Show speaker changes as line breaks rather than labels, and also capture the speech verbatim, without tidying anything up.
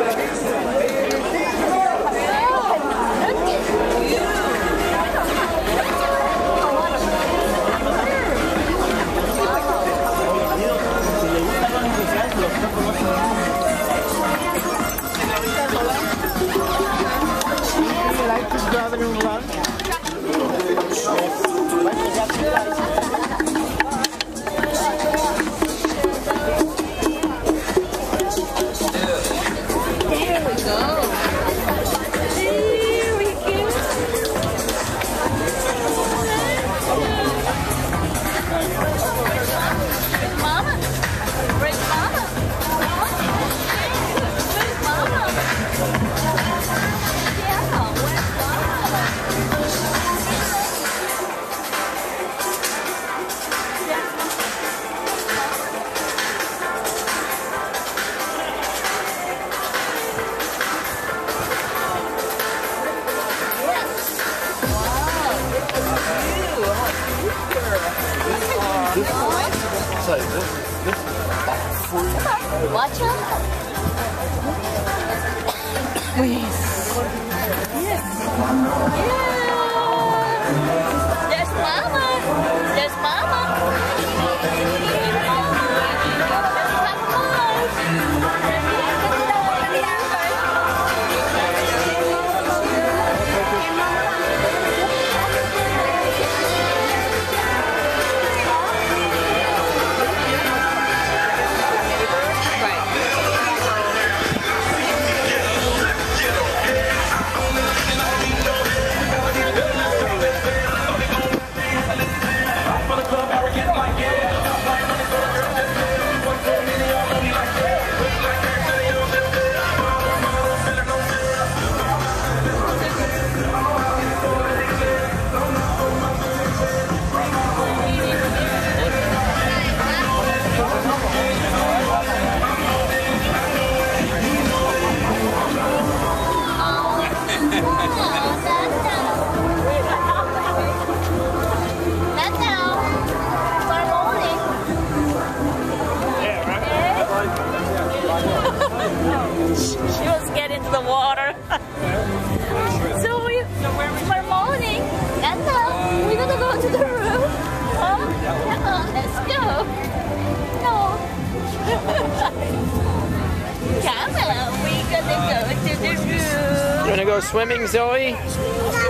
Watch out. Please. Yes. Yeah. There's Mama. There's Mama. She was getting into the water. So we, we're morning. And now we're gonna go to the room. Oh, yeah, let's go. No. Come on, we're gonna go to the room.
You wanna go swimming, Zoe?